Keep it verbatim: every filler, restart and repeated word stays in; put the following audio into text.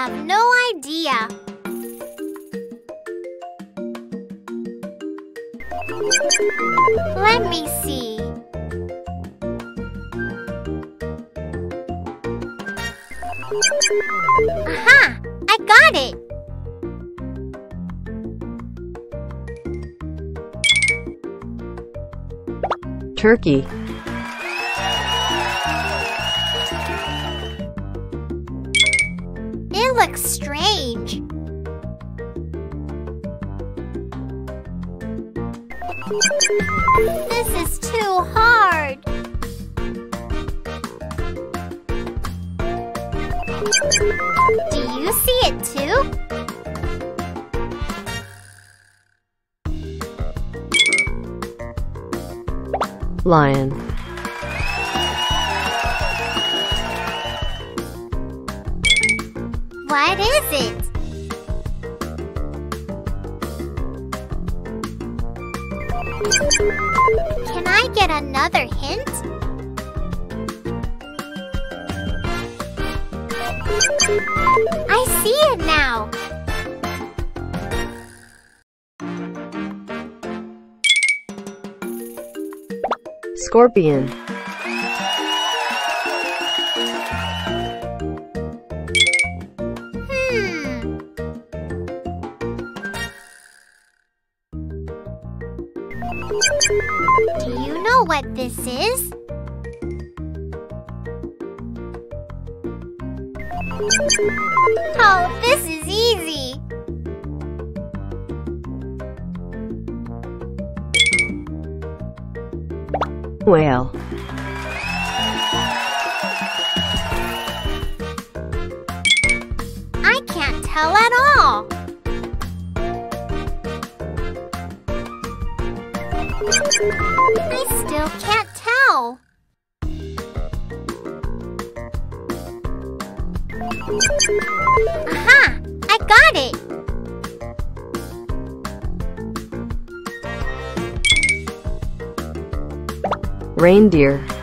have no idea. Let me see. Aha! I got it! Turkey. It looks strange. This is too hard. Do you see it too? Lion. What is it? Can I get another hint? I see it now. Scorpion. Hmm. Do you know what this is? Oh, this is easy. Whale. I can't tell at all. I still can't tell. Aha! I got it! Reindeer.